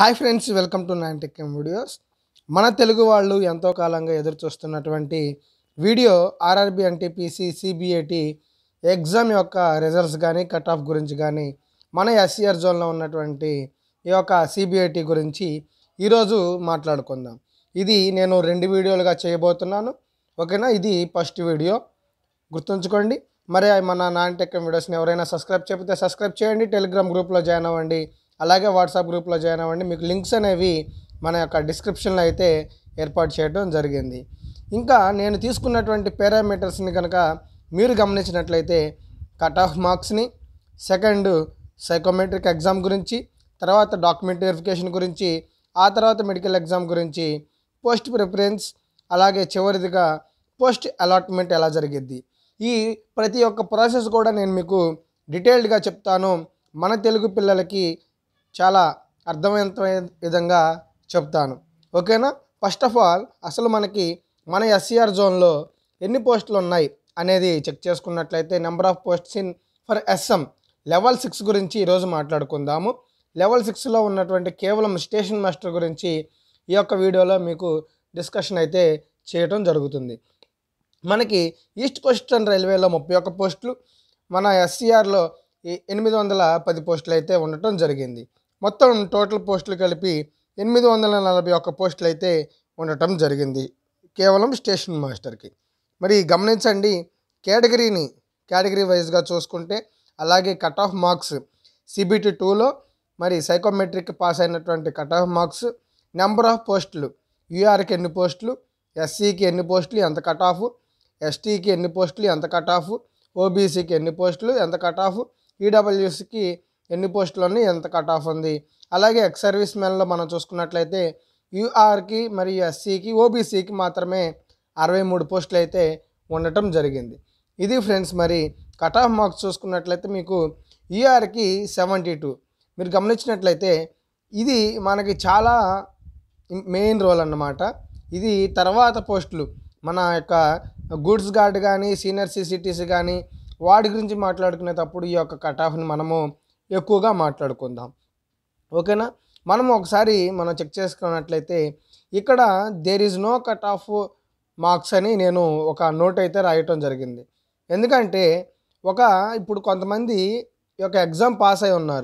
Hi friends, welcome to NANI videos. మన తెలుగు వాళ్ళు ఎంతో కాలంగా ఎదురు చూస్తున్నటువంటి video RRB NTPC CBAT exam యొక్క రిజల్ట్స్ కానీ కట్ ఆఫ్ గురించి కానీ మన SCR జోన్లో ఉన్నటువంటి ఈ యొక్క CBAT గురించి ఈరోజు మాట్లాడుకుందాం. ఇది నేను 2 వీడియోలుగా చేయబోతున్నాను. ఓకేనా, ఇది ఫస్ట్ వీడియో గుర్తుంచుకోండి. మరి మన NANI వీడియోస్ని ఎవరైనా సబ్స్క్రైబ్ చేయకపోతే సబ్స్క్రైబ్ చేయండి. టెలిగ్రామ్ గ్రూప్లో జాయిన్ అవ్వండి, అలాగే వాట్సాప్ గ్రూప్లో జాయిన్ అవ్వండి. మీకు లింక్స్ అనేవి మన యొక్క డిస్క్రిప్షన్లో అయితే ఏర్పాటు చేయడం జరిగింది. ఇంకా నేను తీసుకున్నటువంటి పారామీటర్స్ని కనుక మీరు గమనించినట్లయితే కట్ ఆఫ్ మార్క్స్ని, సెకండ్ సైకోమెట్రిక్ ఎగ్జామ్ గురించి, తర్వాత డాక్యుమెంట్ వెరిఫికేషన్ గురించి, ఆ తర్వాత మెడికల్ ఎగ్జామ్ గురించి, పోస్ట్ ప్రిఫరెన్స్, అలాగే చివరిదిగా పోస్ట్ అలాట్మెంట్ ఎలా జరిగిద్ది, ఈ ప్రతి ఒక్క ప్రాసెస్ కూడా నేను మీకు డీటెయిల్డ్గా చెప్తాను. మన తెలుగు పిల్లలకి చాలా అర్థవంతమైన విధంగా చెప్తాను. ఓకేనా, ఫస్ట్ ఆఫ్ ఆల్ అసలు మనకి మన SCR జోన్లో ఎన్ని పోస్టులు ఉన్నాయి అనేది చెక్ చేసుకున్నట్లయితే number of posts in for SM level 6 గురించి ఈరోజు మాట్లాడుకుందాము. లెవెల్ 6లో ఉన్నటువంటి కేవలం స్టేషన్ మాస్టర్ గురించి ఈ యొక్క వీడియోలో మీకు డిస్కషన్ అయితే చేయడం జరుగుతుంది. మనకి ఈస్ట్ కోస్టర్న్ రైల్వేలో 31 పోస్టులు, మన SCRలో 810 పోస్టులు అయితే ఉండటం జరిగింది. మొత్తం టోటల్ పోస్టులు కలిపి 841 పోస్టులు అయితే ఉండటం జరిగింది కేవలం స్టేషన్ మాస్టర్కి. మరి గమనించండి, కేటగిరీ వైజ్గా చూసుకుంటే, అలాగే కట్ ఆఫ్ మార్క్స్ CBT 2లో మరి సైకోమెట్రిక్ పాస్ అయినటువంటి cut off marks, number of పోస్టులు, URకి ఎన్ని పోస్టులు, SCకి ఎన్ని పోస్టులు ఎంత కట్ ఆఫ్, STకి ఎన్ని పోస్టులు ఎంత కట్ ఆఫ్, OBCకి ఎన్ని పోస్టులు ఎంత కట్ ఆఫ్, EWSకి ఎన్ని పోస్టులు ఉన్నాయి ఎంత కట్ ఆఫ్ ఉంది. అలాగే ఎక్స్ సర్వీస్ మెన్లో మనం చూసుకున్నట్లయితే URకి మరియు SCకి OBCకి మాత్రమే 63 పోస్టులు అయితే ఉండటం జరిగింది. ఇది ఫ్రెండ్స్. మరి కట్ ఆఫ్ మార్క్స్ చూసుకున్నట్లయితే మీకు URకి 72. మీరు గమనించినట్లయితే ఇది మనకి చాలా మెయిన్ రోల్ అన్నమాట. ఇది తర్వాత పోస్టులు మన యొక్క గూడ్స్ గార్డ్ కానీ, సీనియర్ CCTC కానీ వాటి గురించి మాట్లాడుకునేటప్పుడు ఈ యొక్క కట్ ఆఫ్ని మనము ఎక్కువగా మాట్లాడుకుందాం. ఓకేనా, మనం చెక్ చేసుకున్నట్లయితే ఇక్కడ there is no cut off marks అని నేను ఒక నోట్ అయితే రాయటం జరిగింది. ఎందుకంటే ఇప్పుడు కొంతమంది ఈ యొక్క ఎగ్జామ్ పాస్ అయి ఉన్నారు.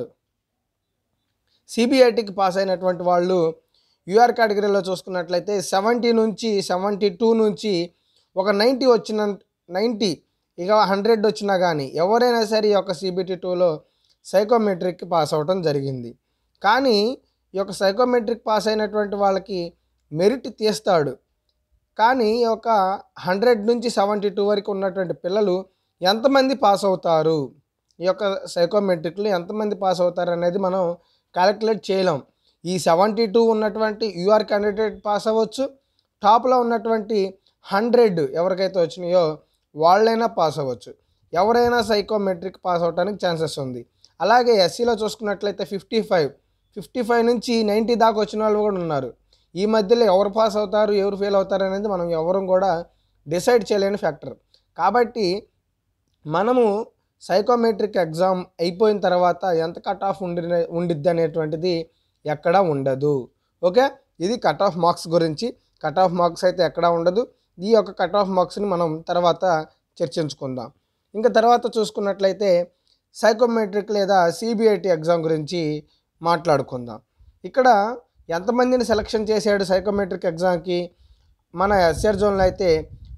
CBATకి పాస్ అయినటువంటి వాళ్ళు UR కేటగిరీలో చూసుకున్నట్లయితే 72 నుంచి ఒక 90 ఇక 100 వచ్చినా కానీ ఎవరైనా సరే ఈ యొక్క CBT 2లో సైకోమెట్రిక్ పాస్ అవ్వటం జరిగింది. కానీ ఈ యొక్క సైకోమెట్రిక్ పాస్ అయినటువంటి వాళ్ళకి మెరిట్ తీస్తాడు. కానీ ఈ యొక్క 100 నుంచి 72 వరకు ఉన్నటువంటి పిల్లలు ఎంతమంది పాస్ అవుతారు, ఈ యొక్క సైకోమెట్రిక్లో ఎంతమంది పాస్ అవుతారు అనేది మనం క్యాలిక్యులేట్ చేయలేం. ఈ 72 ఉన్నటువంటి UR క్యాండిడేట్ పాస్ అవ్వచ్చు, టాప్లో ఉన్నటువంటి 100 ఎవరికైతే వచ్చినాయో వాళ్ళైనా పాస్ అవ్వచ్చు. ఎవరైనా సైకోమెట్రిక్ పాస్ అవడానికి ఛాన్సెస్ ఉంది. అలాగే SCలో చూసుకున్నట్లయితే 55 నుంచి 90 దాకా వచ్చిన వాళ్ళు కూడా ఉన్నారు. ఈ మధ్యలో ఎవరు పాస్ అవుతారు ఎవరు ఫెయిల్ అవుతారు అనేది మనం ఎవరం కూడా డిసైడ్ చేయలేని ఫ్యాక్టర్. కాబట్టి మనము సైకోమెట్రిక్ ఎగ్జామ్ అయిపోయిన తర్వాత ఎంత కట్ ఆఫ్ ఉండిద్ది అనేటువంటిది ఎక్కడా ఉండదు. ఓకే, ఇది కట్ ఆఫ్ మార్క్స్ గురించి. కట్ ఆఫ్ మార్క్స్ అయితే ఎక్కడా ఉండదు. ఈ యొక్క కట్ ఆఫ్ మార్క్స్ని మనం తర్వాత చర్చించుకుందాం. ఇంకా తర్వాత చూసుకున్నట్లయితే సైకోమెట్రిక్ లేదా CBAT ఎగ్జామ్ గురించి మాట్లాడుకుందాం. ఇక్కడ ఎంతమందిని సెలక్షన్ చేశాడు సైకోమెట్రిక్ ఎగ్జామ్కి? మన SCR జోన్లో అయితే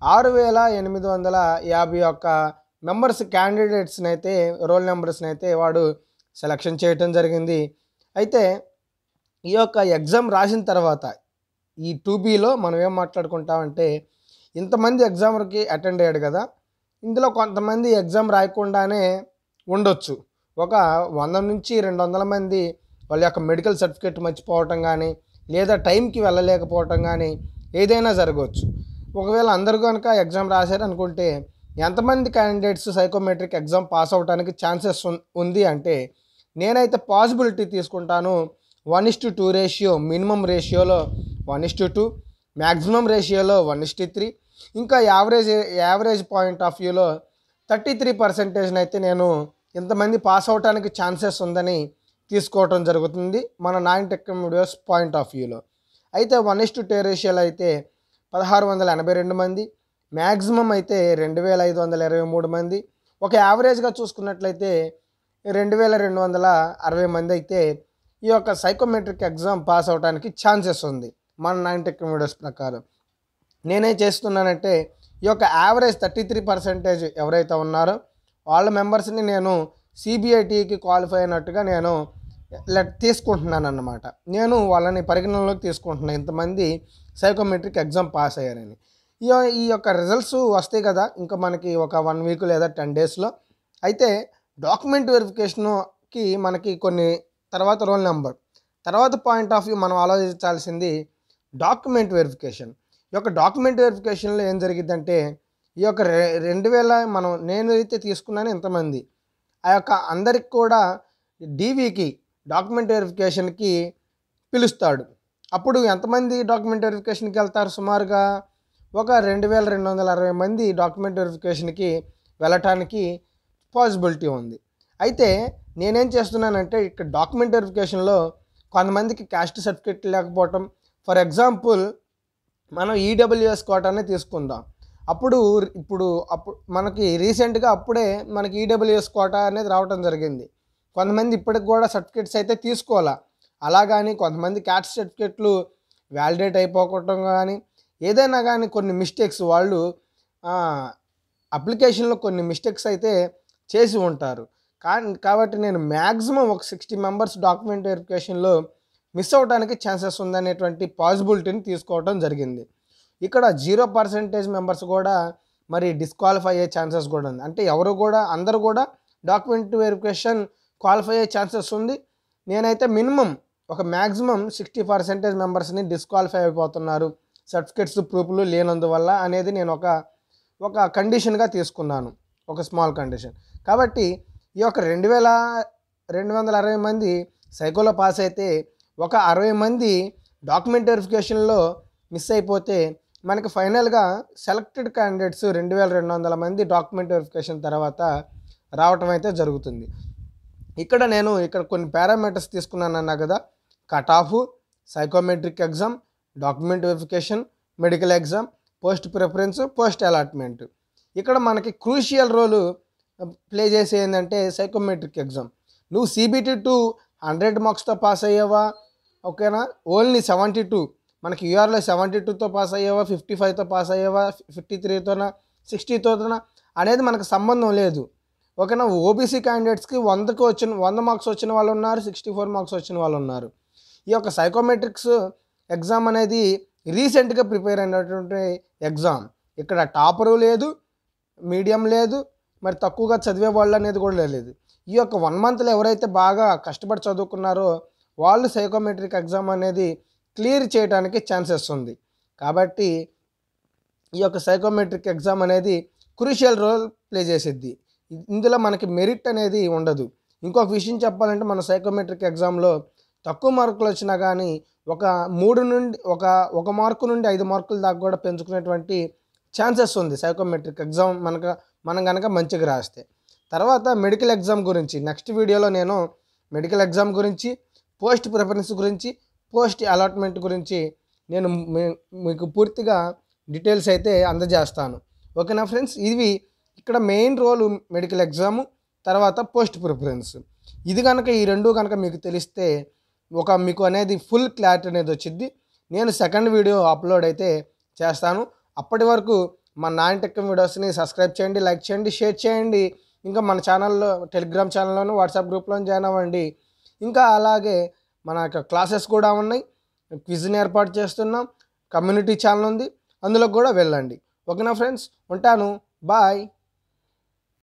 6851 మెంబర్స్ క్యాండిడేట్స్ని అయితే, రోల్ నెంబర్స్ని అయితే వాడు సెలక్షన్ చేయటం జరిగింది. అయితే ఈ యొక్క ఎగ్జామ్ రాసిన తర్వాత ఈ 2Bలో మనం ఏం మాట్లాడుకుంటామంటే, ఇంతమంది ఎగ్జామ్కి అటెండ్ అయ్యాడు కదా, ఇందులో కొంతమంది ఎగ్జామ్ రాయకుండానే ఉండొచ్చు. ఒక 100 నుంచి 200 మంది వాళ్ళ యొక్క మెడికల్ సర్టిఫికేట్ మర్చిపోవటం కానీ, లేదా టైంకి వెళ్ళలేకపోవటం కానీ ఏదైనా జరగవచ్చు. ఒకవేళ అందరూ కనుక ఎగ్జామ్ రాశారు అనుకుంటే ఎంతమంది క్యాండిడేట్స్ సైకోమెట్రిక్ ఎగ్జామ్ పాస్ అవ్వడానికి ఛాన్సెస్ ఉంది అంటే, నేనైతే పాసిబిలిటీ తీసుకుంటాను 1:2 రేషియో, మినిమం రేషియోలో 1:2, మ్యాక్సిమం రేషియోలో 1:3, ఇంకా యావరేజ్ పాయింట్ ఆఫ్ వ్యూలో 33% అయితే నేను ఇంతమంది పాస్ అవడానికి ఛాన్సెస్ ఉందని తీసుకోవటం జరుగుతుంది మన non tech videos point of వ్యూలో. అయితే 1:10 రేషియోలో అయితే 1682 మంది, మ్యాక్సిమం అయితే 2523 మంది, ఒక యావరేజ్గా చూసుకున్నట్లయితే 2260 మంది అయితే ఈ యొక్క సైకోమెట్రిక్ ఎగ్జామ్ పాస్ అవడానికి ఛాన్సెస్ ఉంది మన నాన్ టెక్ వీడియోస్ ప్రకారం. నేనేం చేస్తున్నానంటే ఈ యొక్క యావరేజ్ 33% ఎవరైతే ఉన్నారో వాళ్ళ మెంబర్స్ని నేను CBATకి క్వాలిఫై అయినట్టుగా నేను తీసుకుంటున్నాను అన్నమాట. నేను వాళ్ళని పరిగణనలోకి తీసుకుంటున్నాను, ఇంతమంది సైకోమెట్రిక్ ఎగ్జామ్ పాస్ అయ్యారని. ఈ యొక్క రిజల్ట్స్ వస్తాయి కదా ఇంకా మనకి ఒక 1 వీక్ లేదా 10 డేస్లో. అయితే డాక్యుమెంట్ వెరిఫికేషన్కి మనకి కొన్ని తర్వాత రోల్ నెంబర్, తర్వాత పాయింట్ ఆఫ్ వ్యూ మనం ఆలోచించాల్సింది డాక్యుమెంట్ వెరిఫికేషన్. ఈ యొక్క డాక్యుమెంట్ వెరిఫికేషన్లో ఏం జరిగిద్దంటే ఈ యొక్క 2000 నేను అయితే తీసుకున్నాను ఇంతమంది, ఆ యొక్క అందరికి కూడా DVకి డాక్యుమెంట్ వెరిఫికేషన్కి పిలుస్తాడు. అప్పుడు ఎంతమంది డాక్యుమెంట్ వెరిఫికేషన్కి వెళ్తారు? సుమారుగా ఒక 2260 మంది డాక్యుమెంట్ వెరిఫికేషన్కి వెళ్ళటానికి పాసిబిలిటీ ఉంది. అయితే నేనేం చేస్తున్నానంటే ఇక్కడ డాక్యుమెంట్ వెరిఫికేషన్లో కొంతమందికి క్యాస్ట్ సర్టిఫికేట్ లేకపోవటం, ఫర్ ఎగ్జాంపుల్ మనం EWS కోటానే తీసుకుందాం. అప్పుడు మనకి రీసెంట్గా అప్పుడే మనకి EWS కోటా అనేది రావటం జరిగింది. కొంతమంది ఇప్పటికి కూడా సర్టిఫికేట్స్ అయితే తీసుకోవాలా. అలా కానీ కొంతమంది క్యాస్ట్ సర్టిఫికేట్లు వ్యాలిడేట్ అయిపోవటం కానీ ఏదైనా కానీ కొన్ని మిస్టేక్స్ వాళ్ళు అప్లికేషన్లో కొన్ని మిస్టేక్స్ అయితే చేసి ఉంటారు. కాబట్టి నేను మ్యాక్సిమం ఒక 60 మెంబర్స్ డాక్యుమెంట్ వెరిఫికేషన్లో మిస్ అవ్వడానికి ఛాన్సెస్ ఉందనేటువంటి పాసిబిలిటీని తీసుకోవడం జరిగింది. ఇక్కడ 0% మెంబర్స్ కూడా మరి డిస్క్వాలిఫై అయ్యే ఛాన్సెస్ కూడా ఉంది. అంటే అందరూ కూడా డాక్యుమెంట్ వెరిఫికేషన్ క్వాలిఫై అయ్యే ఛాన్సెస్ ఉంది. నేనైతే మినిమం ఒక మ్యాక్సిమం 60% మెంబర్స్ని డిస్క్వాలిఫై అయిపోతున్నారు సర్టిఫికేట్స్ ప్రూఫ్లు లేనందువల్ల అనేది నేను ఒక కండిషన్గా తీసుకున్నాను, ఒక స్మాల్ కండిషన్. కాబట్టి ఈ యొక్క 2260 మంది సైకోలో పాస్ అయితే ఒక 60 మంది డాక్యుమెంట్ వెరిఫికేషన్లో మిస్ అయిపోతే మనకి ఫైనల్గా సెలెక్టెడ్ క్యాండిడేట్స్ 2200 మంది డాక్యుమెంట్ వెరిఫికేషన్ తర్వాత రావటం అయితే జరుగుతుంది. ఇక్కడ కొన్ని పారామీటర్స్ తీసుకున్నానన్నా కదా, cut off, psychometric exam, document verification, medical exam, post preference, post allotment. ఇక్కడ మనకి క్రూషియల్ రోలు ప్లే చేసే ఏంటంటే సైకోమెట్రిక్ ఎగ్జామ్. నువ్వు CBT 100 మార్క్స్తో పాస్ అయ్యావా, ఓకేనా, ఓన్లీ 72 మనకి URలో 72తో పాస్ అయ్యావా, 55తో పాస్ అయ్యావా, 53తోనా, 60తోనా అనేది మనకు సంబంధం లేదు, ఓకేనా. OBC క్యాండిడేట్స్కి 100 మార్క్స్ వచ్చిన వాళ్ళు ఉన్నారు, 64 మార్క్స్ వచ్చిన వాళ్ళు ఉన్నారు. ఈ యొక్క సైకోమెట్రిక్స్ ఎగ్జామ్ అనేది రీసెంట్గా ప్రిపేర్ అయినటువంటి ఎగ్జామ్. ఇక్కడ టాపరు లేదు, మీడియం లేదు, మరి తక్కువగా చదివే వాళ్ళు అనేది కూడా లేదు. ఈ యొక్క 1 మంత్లో ఎవరైతే బాగా కష్టపడి చదువుకున్నారో వాళ్ళు సైకోమెట్రిక్ ఎగ్జామ్ అనేది క్లియర్ చేయడానికి ఛాన్సెస్ ఉంది. కాబట్టి ఈ యొక్క సైకోమెట్రిక్ ఎగ్జామ్ అనేది క్రూషియల్ రోల్ ప్లే చేసిద్ది. ఇందులో మనకి మెరిట్ అనేది ఉండదు. ఇంకొక విషయం చెప్పాలంటే మన సైకోమెట్రిక్ ఎగ్జామ్లో తక్కువ మార్కులు వచ్చినా కానీ ఒక 3 నుండి ఒక మార్కు నుండి 5 మార్కుల దాకా కూడా పెంచుకునేటువంటి ఛాన్సెస్ ఉంది సైకోమెట్రిక్ ఎగ్జామ్ మనం కనుక మంచిగా రాస్తే. తర్వాత మెడికల్ ఎగ్జామ్ గురించి నెక్స్ట్ వీడియోలో నేను మెడికల్ ఎగ్జామ్ గురించి, పోస్ట్ ప్రిఫరెన్స్ గురించి, పోస్ట్ అలాట్మెంట్ గురించి నేను మీకు పూర్తిగా డీటెయిల్స్ అయితే అందజేస్తాను, ఓకేనా ఫ్రెండ్స్. ఇవి ఇక్కడ మెయిన్ రోల్ మెడికల్ ఎగ్జాము, తర్వాత పోస్ట్ ప్రిఫరెన్స్. ఇది కనుక ఈ రెండు కనుక మీకు తెలిస్తే మీకు అనేది ఫుల్ క్లారిటీ అనేది వచ్చింది. నేను సెకండ్ వీడియో అప్లోడ్ అయితే చేస్తాను. అప్పటి వరకు మన నాన్ టెక్ వీడియోస్ని సబ్స్క్రైబ్ చేయండి, లైక్ చేయండి, షేర్ చేయండి. ఇంకా మన ఛానల్లో టెలిగ్రామ్ ఛానల్లోను వాట్సాప్ గ్రూప్లో జాయిన్ అవ్వండి. ఇంకా అలాగే మన యొక్క క్లాసెస్ కూడా ఉన్నాయి, క్విజ్ని ఏర్పాటు చేస్తున్నాం, కమ్యూనిటీ ఛానల్ ఉంది, అందులో కూడా వెళ్ళండి, ఓకేనా ఫ్రెండ్స్. ఉంటాను, బాయ్.